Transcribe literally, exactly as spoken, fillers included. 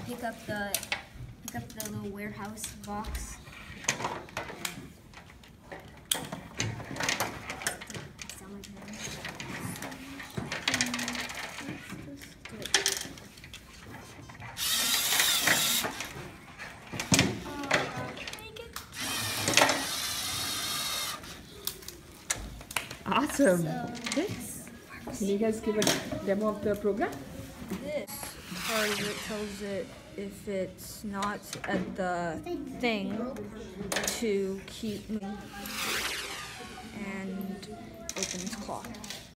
pick up the pick up the little warehouse box. Awesome. So, Thanks. Can you guys give a demo of the program? This part of it tells it if it's not at the thing to keep moving and opens clock.